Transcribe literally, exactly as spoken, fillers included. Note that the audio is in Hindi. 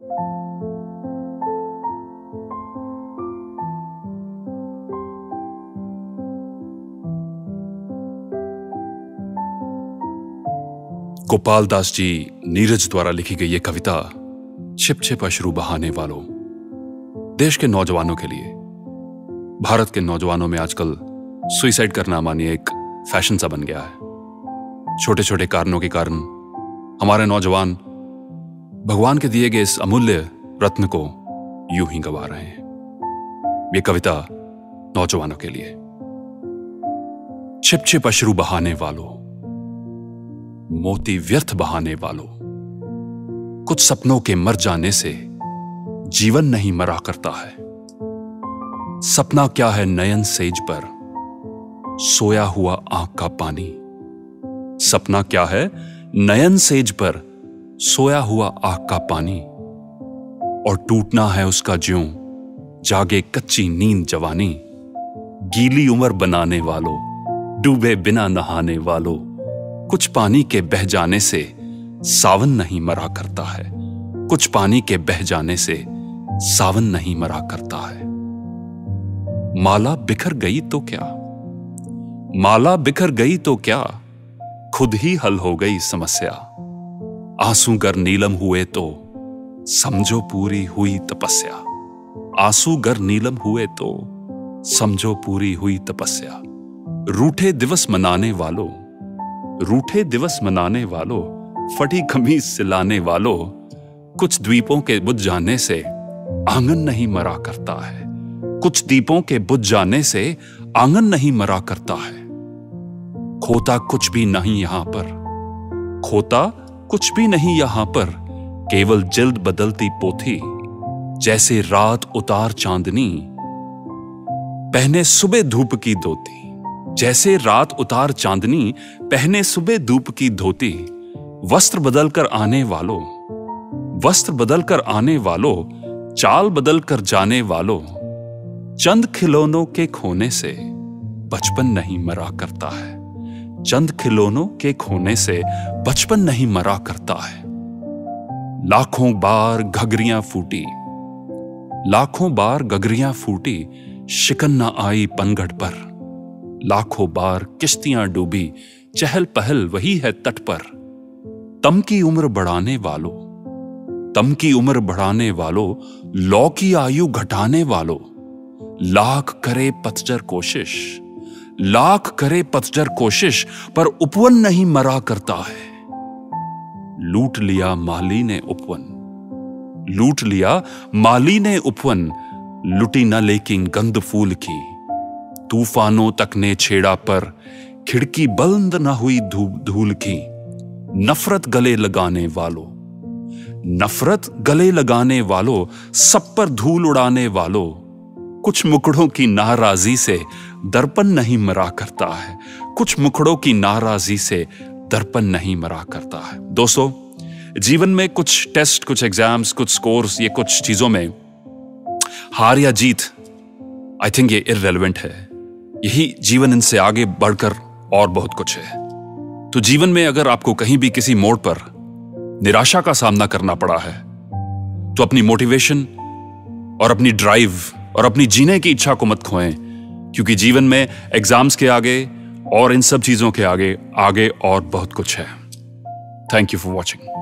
गोपाल दास जी नीरज द्वारा लिखी गई ये कविता छिप छिप अश्रु बहाने वालों, देश के नौजवानों के लिए। भारत के नौजवानों में आजकल सुइसाइड करना मानिए एक फैशन सा बन गया है। छोटे छोटे कारणों के कारण हमारे नौजवान भगवान के दिए गए इस अमूल्य रत्न को यूं ही गवा रहे हैं। ये कविता नौजवानों के लिए। छिप छिप अश्रु बहाने वालों, मोती व्यर्थ बहाने वालों, कुछ सपनों के मर जाने से जीवन नहीं मरा करता है। सपना क्या है नयन सेज पर सोया हुआ आंख का पानी। सपना क्या है नयन सेज पर सोया हुआ आंख का पानी, और टूटना है उसका ज्यों जागे कच्ची नींद जवानी। गीली उम्र बनाने वालों, डूबे बिना नहाने वालों, कुछ पानी के बह जाने से सावन नहीं मरा करता है। कुछ पानी के बह जाने से सावन नहीं मरा करता है। माला बिखर गई तो क्या, माला बिखर गई तो क्या, खुद ही हल हो गई समस्या। आंसू गर नीलम हुए तो समझो पूरी हुई तपस्या। आंसू गर नीलम हुए तो समझो पूरी हुई तपस्या। रूठे दिवस मनाने वालों, रूठे दिवस मनाने वालों, फटी कमीज सिलाने वालों, कुछ द्वीपों के बुझ जाने से आंगन नहीं मरा करता है। कुछ दीपों के बुझ जाने से आंगन नहीं मरा करता है। खोता कुछ भी नहीं यहां पर, खोता कुछ भी नहीं यहां पर, केवल जल्द बदलती पोथी जैसे रात उतार चांदनी। पहने सुबह धूप की धोती, जैसे रात उतार चांदनी, पहने सुबह धूप की धोती। वस्त्र बदल कर आने वालों, वस्त्र बदल कर आने वालों, चाल बदल कर जाने वालों, चंद खिलौनों के खोने से बचपन नहीं मरा करता है। चंद खिलौनों के खोने से बचपन नहीं मरा करता है। लाखों बार घघरियां फूटी, लाखों बार घघरियां फूटी, शिकन न आई पनघट पर। लाखों बार किश्तियां डूबी, चहल पहल वही है तट पर। तम की उम्र बढ़ाने वालों, तम की उम्र बढ़ाने वालों, लौ की आयु घटाने वालों, लाख करे पतझर कोशिश, लाख करे पतझर कोशिश, पर उपवन नहीं मरा करता है। लूट लिया माली ने उपवन, लूट लिया माली ने उपवन, लुटी न लेकिन गंध फूल की। तूफानों तक ने छेड़ा पर खिड़की बंद न हुई धूल की। नफरत गले लगाने वालों, नफरत गले लगाने वालों, सब पर धूल उड़ाने वालों, कुछ मुखड़ों की नाराजी से दर्पण नहीं मरा करता है। कुछ मुखड़ों की नाराजी से दर्पण नहीं मरा करता है। दोस्तों, जीवन में कुछ टेस्ट, कुछ एग्जाम्स, कुछ स्कोर्स, ये कुछ चीजों में हार या जीत, आई थिंक ये इररिलेवेंट है। यही जीवन, इनसे आगे बढ़कर और बहुत कुछ है। तो जीवन में अगर आपको कहीं भी किसी मोड़ पर निराशा का सामना करना पड़ा है, तो अपनी मोटिवेशन और अपनी ड्राइव और अपनी जीने की इच्छा को मत खोएं, क्योंकि जीवन में एग्जाम्स के आगे और इन सब चीजों के आगे आगे और बहुत कुछ है। Thank you for watching.